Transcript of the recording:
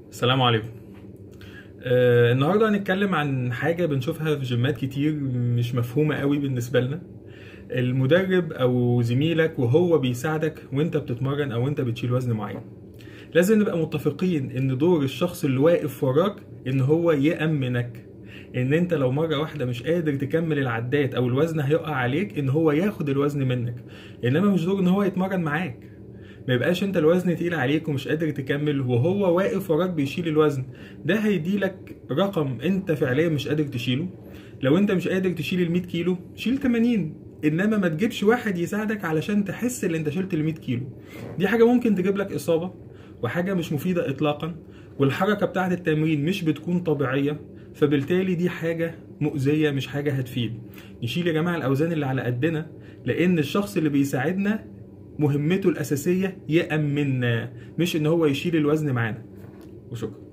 السلام عليكم. النهارده هنتكلم عن حاجة بنشوفها في جيمات كتير مش مفهومة قوي بالنسبة لنا. المدرب أو زميلك وهو بيساعدك وانت بتتمرن أو انت بتشيل وزن معين، لازم نبقى متفقين ان دور الشخص اللي واقف وراك ان هو يأمنك، ان انت لو مرة واحدة مش قادر تكمل العدات او الوزن هيقع عليك ان هو ياخد الوزن منك، انما مش دور ان هو يتمرن معاك. ما يبقاش انت الوزن تقيل عليك ومش قادر تكمل وهو واقف وراك بيشيل الوزن، ده هيديلك رقم انت فعليا مش قادر تشيله. لو انت مش قادر تشيل ال 100 كيلو شيل 80، انما ما تجيبش واحد يساعدك علشان تحس ان انت شلت ال 100 كيلو. دي حاجة ممكن تجيب لك اصابة وحاجة مش مفيدة اطلاقا، والحركة بتاعة التمرين مش بتكون طبيعية، فبالتالي دي حاجة مؤذية مش حاجة هتفيد. نشيل يا جماعة الاوزان اللي على قدنا، لان الشخص اللي بيساعدنا مهمته الأساسية يأمننا، مش إن هو يشيل الوزن معانا. وشكرا.